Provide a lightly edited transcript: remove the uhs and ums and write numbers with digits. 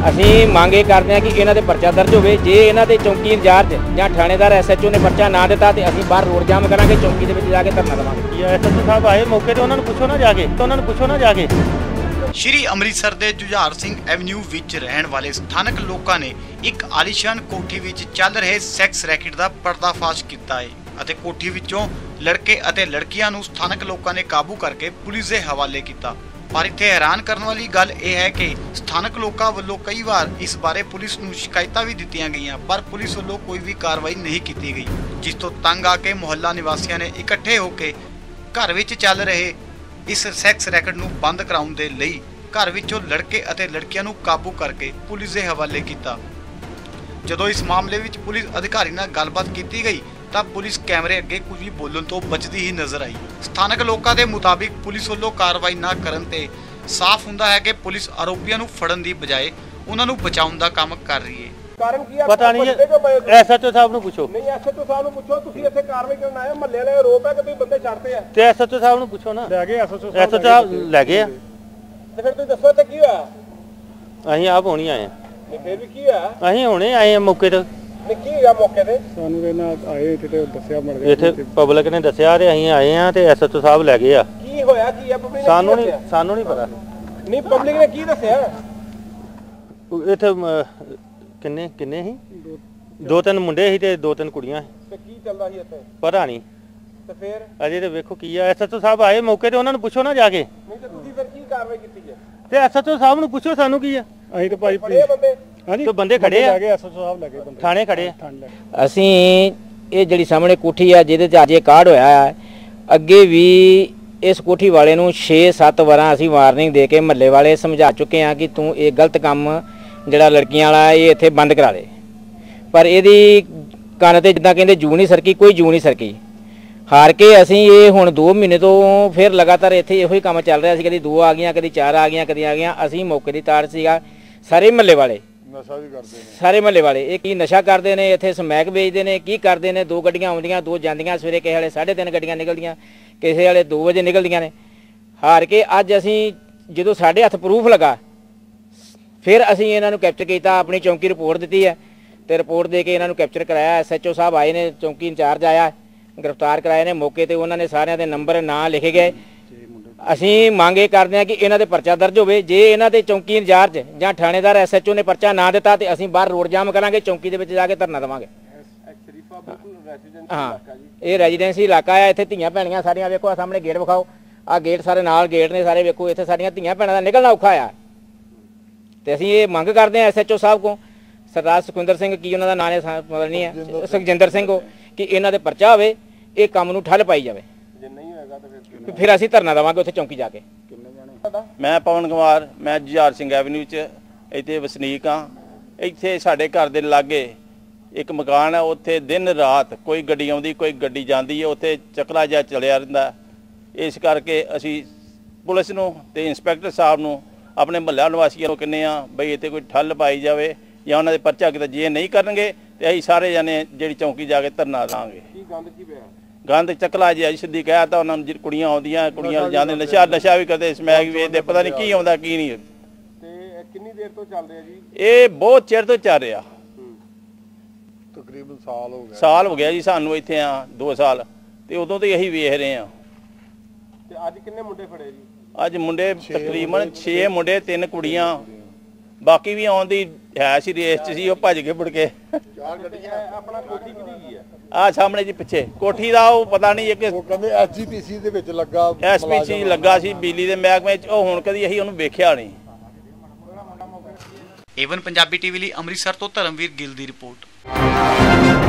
ਅਸੀਂ ਮੰਗ ਇਹ ਕਰਦੇ ਹਾਂ ਕਿ ਇਹਨਾਂ ਦੇ ਪਰਚਾ ਦਰਜ ਹੋਵੇ। ਜੇ ਇਹਨਾਂ ਦੇ ਚੌਂਕੀ ਇੰਚਾਰਜ ਜਾਂ ਥਾਣੇਦਾਰ ਐਸਐਚਓ ਨੇ ਪਰਚਾ ਨਾ ਦਿੱਤਾ ਤੇ ਅਸੀਂ ਬਾਹਰ ਰੋਡ ਜਾਮ ਕਰਾਂਗੇ, ਚੌਂਕੀ ਦੇ ਵਿੱਚ ਜਾ ਕੇ ਧਰਨਾ ਦੇਵਾਂਗੇ। ਐਸਐਚਓ ਸਾਹਿਬ ਆਏ ਮੌਕੇ ਤੇ, ਉਹਨਾਂ ਨੂੰ ਪੁੱਛੋ ਨਾ ਜਾ ਕੇ ਸ਼੍ਰੀ ਅੰਮ੍ਰਿਤਸਰ ਦੇ ਜੁਝਾਰ ਸਿੰਘ ਐਵਨਿਊ ਵਿੱਚ ਰਹਿਣ ਵਾਲੇ ਸਥਾਨਕ ਲੋਕਾਂ ਨੇ ਇੱਕ ਆਲੀਸ਼ਾਨ ਕੋਠੀ ਵਿੱਚ ਚੱਲ ਰਹੇ ਸੈਕਸ ਰੈਕੇਟ ਦਾ ਪਰਦਾਫਾਸ਼ ਕੀਤਾ ਹੈ ਅਤੇ ਕੋਠੀ ਵਿੱਚੋਂ ਲੜਕੇ ਅਤੇ ਲੜਕੀਆਂ ਨੂੰ ਸਥਾਨਕ ਲੋਕਾਂ ਨੇ ਕਾਬੂ ਕਰਕੇ ਪੁਲਿਸ ਦੇ ਹਵਾਲੇ ਕੀਤਾ। ਪਰ ਇੱਥੇ ਹੈਰਾਨ ਕਰਨ ਵਾਲੀ ਗੱਲ ਇਹ ਹੈ ਕਿ ਸਥਾਨਕ ਲੋਕਾਂ ਵੱਲੋਂ ਕਈ ਵਾਰ ਇਸ ਬਾਰੇ ਪੁਲਿਸ ਨੂੰ ਸ਼ਿਕਾਇਤਾਂ ਵੀ ਦਿੱਤੀਆਂ ਗਈਆਂ, ਪਰ ਪੁਲਿਸ ਵੱਲੋਂ ਕੋਈ ਵੀ ਕਾਰਵਾਈ ਨਹੀਂ ਕੀਤੀ ਗਈ, ਜਿਸ ਤੋਂ ਤੰਗ ਆ ਕੇ ਮੁਹੱਲਾ ਨਿਵਾਸੀਆਂ ਨੇ ਇਕੱਠੇ ਹੋ ਕੇ ਘਰ ਵਿੱਚ ਚੱਲ ਰਹੇ ਇਸ ਸੈਕਸ ਰੈਕੇਟ ਨੂੰ ਬੰਦ ਕਰਾਉਣ ਦੇ ਲਈ ਘਰ ਵਿੱਚੋਂ ਲੜਕੇ ਅਤੇ ਲੜਕੀਆਂ ਨੂੰ ਕਾਬੂ ਕਰਕੇ ਪੁਲਿਸ ਦੇ ਹਵਾਲੇ ਕੀਤਾ। ਜਦੋਂ ਇਸ ਮਾਮਲੇ ਵਿੱਚ ਪੁਲਿਸ ਅਧਿਕਾਰੀ ਨਾਲ ਗੱਲਬਾਤ ਕੀਤੀ ਗਈ ਤਾਂ ਪੁਲਿਸ ਕੈਮਰੇ ਅੱਗੇ ਕੁਝ ਵੀ ਬੋਲਣ ਤੋਂ ਬਚਦੀ ਹੀ ਨਜ਼ਰ ਆਈ। ਸਥਾਨਕ ਲੋਕਾਂ ਦੇ ਮੁਤਾਬਿਕ ਪੁਲਿਸ ਵੱਲੋਂ ਕਾਰਵਾਈ ਨਾ ਕਰਨ ਤੇ ਸਾਫ਼ ਹੁੰਦਾ ਹੈ ਕਿ ਪੁਲਿਸ ਆਰੋਪੀਆਂ ਨੂੰ ਫੜਨ ਦੀ ਬਜਾਏ ਉਹਨਾਂ ਨੂੰ ਬਚਾਉਣ ਦਾ ਕੰਮ ਕਰ ਰਹੀ ਹੈ। ਕਾਰਨ ਕੀ ਆ ਪਤਾ ਨਹੀਂ, ਐਸਐਚਓ ਸਾਹਿਬ ਨੂੰ ਪੁੱਛੋ। ਨਹੀਂ ਐਸਐਚਓ ਸਾਹਿਬ ਨੂੰ ਪੁੱਛੋ, ਤੁਸੀਂ ਇੱਥੇ ਕਾਰਵਾਈ ਕਰਨ ਆਏ, ਮਹੱਲੇ ਵਾਲੇ ਆਰੋਪ ਹੈ ਕਿ ਤੁਸੀਂ ਬੰਦੇ ਛੱਡਦੇ ਆ। ਤੇ ਐਸਐਚਓ ਸਾਹਿਬ ਨੂੰ ਪੁੱਛੋ ਨਾ। ਲੈ ਗਏ ਐਸਐਚਓ ਸਾਹਿਬ ਲੈ ਗਏ ਆ ਤੇ ਫਿਰ ਤੁਸੀਂ ਦੱਸੋ ਇੱਥੇ ਕੀ ਹੋਇਆ। ਅਸੀਂ ਆਪ ਹੁਣੀ ਆਏ ਆ। ਨਹੀਂ ਫਿਰ ਵੀ ਕੀ ਹੋਇਆ। ਅਸੀਂ ਹੁਣੇ ਆਏ ਆ ਮੌਕੇ ਤੇ। ਨਹੀਂ ਕੀ ਹੋਇਆ ਮੌਕੇ ਤੇ। ਸਾਨੂੰ ਇਹਨਾਂ ਆਏ ਇੱਥੇ ਤੇ ਦੱਸਿਆ ਮੜ ਗਿਆ, ਇੱਥੇ ਪਬਲਿਕ ਨੇ ਦੱਸਿਆ ਤੇ ਅਸੀਂ ਆਏ ਆ ਤੇ ਐਸਐਚਓ ਸਾਹਿਬ ਲੈ ਗਏ ਆ। ਕੀ ਹੋਇਆ ਕੀ ਆ ਪਬਲਿਕ ਨੇ? ਸਾਨੂੰ ਨਹੀਂ ਪਤਾ। ਨਹੀਂ ਪਬਲਿਕ ਨੇ ਕੀ ਦੱਸਿਆ। ਇੱਥੇ ਕਿੰਨੇ ਸੀ? ਦੋ ਤਿੰਨ ਮੁੰਡੇ ਸੀ ਤੇ ਦੋ ਤਿੰਨ ਕੁੜੀਆਂ ਸੀ। ਤੇ ਕੀ ਚੱਲਦਾ ਸੀ ਇੱਥੇ ਪਤਾ ਨਹੀਂ। ਤੇ ਫਿਰ ਅਜੇ ਤੇ ਵੇਖੋ ਕੀ ਆ। ਐਸਐਚਓ ਸਾਹਿਬ ਆਏ ਮੌਕੇ ਤੇ, ਉਹਨਾਂ ਨੂੰ ਪੁੱਛੋ ਨਾ ਜਾ ਕੇ। ਨਹੀਂ ਤੇ ਤੁਸੀਂ ਫਿਰ ਕੀ ਕਾਰਵਾਈ ਕੀਤੀ ਹੈ। ਤੇ ਐਸਐਚਓ ਸਾਹਿਬ ਨੂੰ ਪੁੱਛੋ ਸਾਨੂੰ ਕੀ ਆ। ਅਸੀਂ ਤਾਂ ਭਾਈ ਫੜੇ ਬੰਦੇ। ਹਾਂਜੀ ਤੇ ਬੰਦੇ ਖੜੇ ਆ, ਲੈ ਗਏ ਐਸਐਚਓ ਸਾਹਿਬ ਲੈ ਗਏ ਬੰਦੇ, ਥਾਣੇ ਖੜੇ ਆ। ਅਸੀਂ ਇਹ ਜਿਹੜੀ ਸਾਹਮਣੇ ਕੋਠੀ ਆ ਜਿਹਦੇ 'ਚ ਅੱਜ ਇਹ ਕਾਂਡ ਹੋਇਆ ਹੈ, ਅੱਗੇ ਵੀ ਇਸ ਕੋਠੀ ਵਾਲੇ ਨੂੰ 6-7 ਵਾਰਾਂ ਅਸੀਂ ਵਾਰਨਿੰਗ ਦੇ ਕੇ ਮਹੱਲੇ ਵਾਲੇ ਸਮਝਾ ਚੁੱਕੇ ਹਾਂ ਕਿ ਤੂੰ ਇਹ ਗਲਤ ਕੰਮ ਜਿਹੜਾ ਲੜਕੀਆਂ ਵਾਲਾ ਇਹ ਇੱਥੇ ਬੰਦ ਕਰਾ ਦੇ, ਪਰ ਇਹਦੀ ਕੰਨ ਤੇ ਜਿੱਦਾਂ ਕਹਿੰਦੇ ਜੂ ਨਹੀਂ ਸਰਕੀ, ਕੋਈ ਜੂ ਨਹੀਂ ਸਰਕੀ। ਹਾਰ ਕੇ ਅਸੀਂ ਇਹ ਹੁਣ 2 ਮਹੀਨੇ ਤੋਂ ਫਿਰ ਲਗਾਤਾਰ ਇੱਥੇ ਇਹੋ ਹੀ ਕੰਮ ਚੱਲ ਰਿਹਾ ਸੀ, ਕਦੀ 2 ਆ ਗਈਆਂ, ਕਦੀ 4 ਆ ਗਈਆਂ, ਕਦੀ ਆ ਗਈਆਂ। ਅਸੀਂ ਮੌਕੇ ਦੀ ਤਾੜ ਸੀਗਾ। ਸਾਰੇ ਮਹੱਲੇ ਵਾਲੇ ਨਸ਼ਾ ਵੀ ਕਰਦੇ ਨੇ, ਸਾਰੇ ਮਹੱਲੇ ਵਾਲੇ ਇਹ ਕੀ ਨਸ਼ਾ ਕਰਦੇ ਨੇ, ਇੱਥੇ ਸਮੈਕ ਵੇਚਦੇ ਨੇ, ਕੀ ਕਰਦੇ ਨੇ। 2 ਗੱਡੀਆਂ ਆਉਂਦੀਆਂ, 2 ਜਾਂਦੀਆਂ, ਸਵੇਰੇ ਕਿਸੇ ਵੇਲੇ 3:30 ਗੱਡੀਆਂ ਨਿਕਲਦੀਆਂ, ਕਿਸੇ ਵੇਲੇ 2 ਵਜੇ ਨਿਕਲਦੀਆਂ ਨੇ। ਹਾਰ ਕੇ ਅੱਜ ਅਸੀਂ ਜਦੋਂ ਸਾਡੇ ਹੱਥ ਪ੍ਰੂਫ ਲੱਗਾ ਫਿਰ ਅਸੀਂ ਇਹਨਾਂ ਨੂੰ ਕੈਪਚਰ ਕੀਤਾ, ਆਪਣੀ ਚੌਂਕੀ ਰਿਪੋਰਟ ਦਿੱਤੀ ਹੈ ਤੇ ਰਿਪੋਰਟ ਦੇ ਕੇ ਇਹਨਾਂ ਨੂੰ ਕੈਪਚਰ ਕਰਾਇਆ। ਐਸਐਚਓ ਸਾਹਿਬ ਆਏ ਨੇ, ਚੌਂਕੀ ਇੰਚਾਰਜ ਆਇਆ, ਗ੍ਰਿਫਤਾਰ ਕਰਾਏ ਨੇ ਮੌਕੇ ਤੇ। ਉਹਨਾਂ ਨੇ ਸਾਰਿਆਂ ਦੇ ਨੰਬਰ ਨਾਂ ਲਿਖੇ ਗਏ। ਅਸੀਂ ਮੰਗ ਇਹ ਕਰਦੇ ਹਾਂ ਕਿ ਇਹਨਾਂ ਦੇ ਪਰਚਾ ਦਰਜ ਹੋਵੇ। ਜੇ ਇਹਨਾਂ ਦੇ ਚੌਂਕੀ ਇੰਚਾਰਜ ਜਾਂ ਥਾਣੇਦਾਰ ਐਸਐਚਓ ਨੇ ਪਰਚਾ ਨਾ ਦਿੱਤਾ ਤੇ ਅਸੀਂ ਬਾਹਰ ਰੋਡ ਜਾਮ ਕਰਾਂਗੇ, ਚੌਂਕੀ ਦੇ ਵਿੱਚ ਜਾ ਕੇ ਧਰਨਾ ਦੇਵਾਂਗੇ। ਹਾਂ ਇਹ ਰੈਜ਼ੀਡੈਂਸੀ ਇਲਾਕਾ ਆ। ਇੱਥੇ ਧੀਆਂ ਭੈਣੀਆਂ ਸਾਰੀਆਂ ਵੇਖੋ, ਆ ਸਾਹਮਣੇ ਗੇਟ ਵਿਖਾਓ, ਆ ਗੇਟ ਸਾਰੇ ਨਾਲ ਗੇਟ ਨੇ ਸਾਰੇ ਵੇਖੋ। ਇੱਥੇ ਸਾਡੀਆਂ ਧੀਆਂ ਭੈਣਾਂ ਦਾ ਨਿਕਲਣਾ ਔਖਾ ਆ ਤੇ ਅਸੀਂ ਇਹ ਮੰਗ ਕਰਦੇ ਹਾਂ ਐਸਐਚਓ ਸਾਹਿਬ ਕੋਲ, ਸਰਦਾਰ ਸੁਖਵਿੰਦਰ ਸਿੰਘ ਕੀ ਉਹਨਾਂ ਦਾ ਨਾਂ ਪਤਾ ਨਹੀਂ ਹੈ, ਸੁਖਜਿੰਦਰ ਸਿੰਘ ਕੋ, ਕਿ ਇਹਨਾਂ ਦੇ ਪਰਚਾ ਹੋਵੇ, ਇਹ ਕੰਮ ਨੂੰ ਠੱਲ ਪਾਈ ਜਾਵੇ। ਜੇ ਨਹੀਂ ਹੋਏਗਾ ਤਾਂ ਫਿਰ ਅਸੀਂ ਧਰਨਾ ਦੇਵਾਂਗੇ ਉੱਥੇ ਚੌਂਕੀ ਜਾ ਕੇ। ਮੈਂ ਪਵਨ ਕੁਮਾਰ, ਮੈਂ ਜੁਝਾਰ ਸਿੰਘ ਐਵਨਿਊ 'ਚ ਇੱਥੇ ਵਸਨੀਕ ਹਾਂ। ਇੱਥੇ ਸਾਡੇ ਘਰ ਦੇ ਲਾਗੇ ਇੱਕ ਮਕਾਨ ਹੈ, ਉੱਥੇ ਦਿਨ ਰਾਤ ਕੋਈ ਗੱਡੀ ਆਉਂਦੀ, ਕੋਈ ਗੱਡੀ ਜਾਂਦੀ ਹੈ, ਉੱਥੇ ਚੱਕਰਾ ਜਿਹਾ ਚੱਲਿਆ ਰਹਿੰਦਾ। ਇਸ ਕਰਕੇ ਅਸੀਂ ਪੁਲਿਸ ਨੂੰ ਤੇ ਇੰਸਪੈਕਟਰ ਸਾਹਿਬ ਨੂੰ, ਆਪਣੇ ਮੁਹੱਲਾ ਨਿਵਾਸੀਆਂ ਨੂੰ ਕਹਿੰਦੇ ਹਾਂ ਬਈ ਇੱਥੇ ਕੋਈ ਠੱਲ ਪਾਈ ਜਾਵੇ ਜਾਂ ਉਹਨਾਂ ਦੇ ਪਰਚਾ ਕਿਤੇ ਜੇ ਨਹੀਂ ਕਰਨਗੇ ਤੇ ਅਸੀਂ ਸਾਰੇ ਜਾਣੇ ਜਿਹੜੀ ਚੌਂਕੀ ਜਾ ਕੇ ਧਰਨਾ ਦਾਂਗੇ। ਕੀ ਗੰਦ ਕੀ ਪਿਆ। ਗੰਦ ਚੱਕਲਾ ਜਿਹਾ ਸਿੱਧੀ ਕਹਿ ਤਾ ਉਹਨਾਂ ਨੂੰ। ਕੁੜੀਆਂ ਆਉਂਦੀਆਂ, ਕੁੜੀਆਂ ਜਾਂਦੇ, ਨਸ਼ਾ ਵੀ ਕਰਦੇ, ਸਮੈਕ ਵੇਚਦੇ, ਪਤਾ ਨਹੀਂ ਕੀ ਆਉਂਦਾ ਕੀ ਨਹੀਂ। ਤੇ ਕਿੰਨੀ ਦੇਰ ਤੋਂ ਚੱਲ ਰਿਹਾ ਜੀ ਇਹ? ਬਹੁਤ ਚਿਰ ਤੋਂ ਚੱਲ ਰਿਹਾ, ਤਕਰੀਬਨ ਸਾਲ ਹੋ ਗਿਆ ਜੀ ਸਾਨੂੰ ਇੱਥੇ ਆ 2 ਸਾਲ, ਤੇ ਉਦੋਂ ਤੋਂ ਇਹੀ ਵੇਖ ਰਹੇ ਆ। ਤੇ ਅੱਜ ਕਿੰਨੇ ਮੁੰਡੇ ਫੜੇ ਜੀ? ਅੱਜ ਮੁੰਡੇ ਤਕਰੀਬਨ 6 ਮੁੰਡੇ, 3 ਕੁੜੀਆਂ, ਬਾਕੀ ਵੀ ਆਉਣ ਦੀ ਹੈ ਸੀ, ਰੇਸ 'ਚ ਸੀ, ਉਹ ਭੱਜ ਕੇ ਮੁੜ ਕੇ। 4 ਗੱਡੀਆਂ। ਆਪਣਾ ਕੋਠੀ ਕਿਹਦੀ ਗਈ ਹੈ? ਆ ਸਾਹਮਣੇ ਜੀ ਪਿੱਛੇ ਕੋਠੀ ਦਾ ਉਹ ਪਤਾ ਨਹੀਂ, ਇੱਕ ਉਹ ਕਹਿੰਦੇ ਐਸਜੀਪੀਸੀ ਦੇ ਵਿੱਚ ਲੱਗਾ, ਐਸਪੀਸੀ ਲੱਗਾ ਸੀ ਬਿਜਲੀ ਦੇ ਮਹਿਕਮੇ 'ਚ। ਉਹ ਹੁਣ ਕਦੀ ਅਸੀਂ ਉਹਨੂੰ ਵੇਖਿਆ ਨਹੀਂ। ਏਵਨ ਪੰਜਾਬੀ ਟੀਵੀ ਲਈ ਅੰਮ੍ਰਿਤਸਰ ਤੋਂ ਧਰਮਵੀਰ ਗਿੱਲ ਦੀ ਰਿਪੋਰਟ।